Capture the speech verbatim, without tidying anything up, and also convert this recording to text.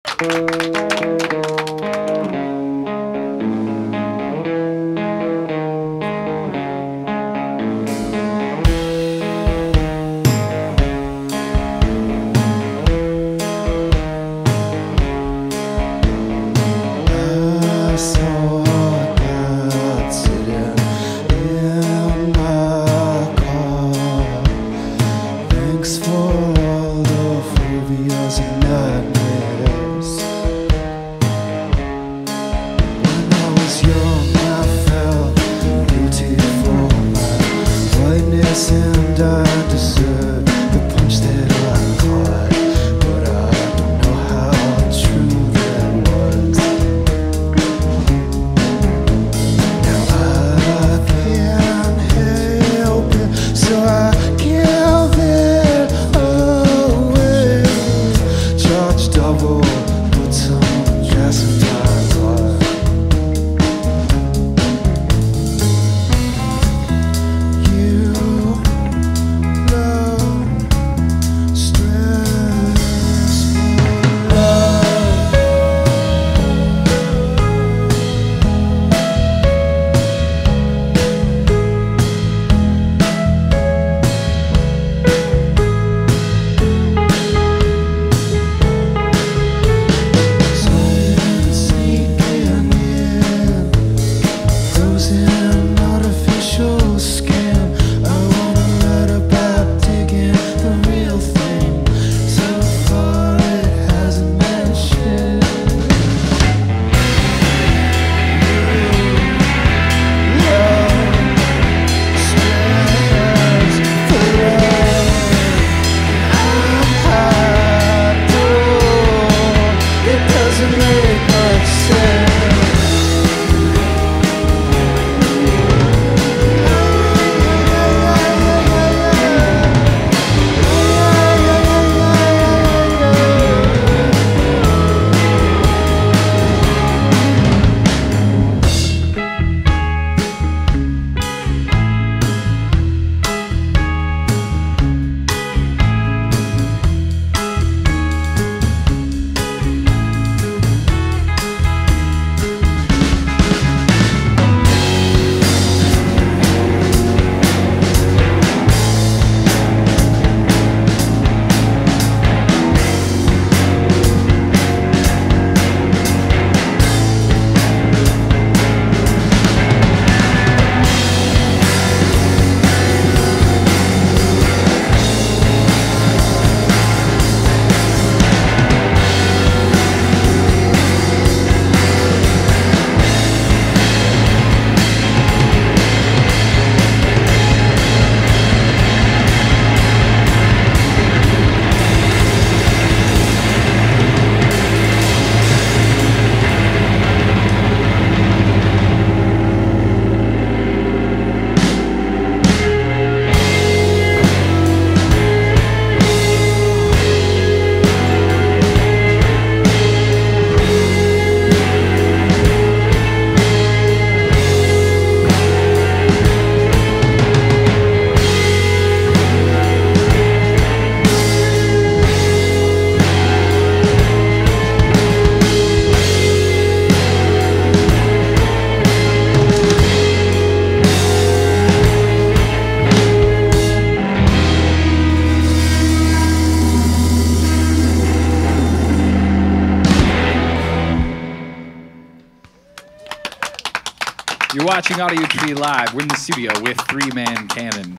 And I deserve the punch that I caught, but I don't know how true that was. Now I can't help it, so I give it away. Charge double, put some gas in my car. You're watching Audiotree Live. We're in the studio with Three Man Cannon.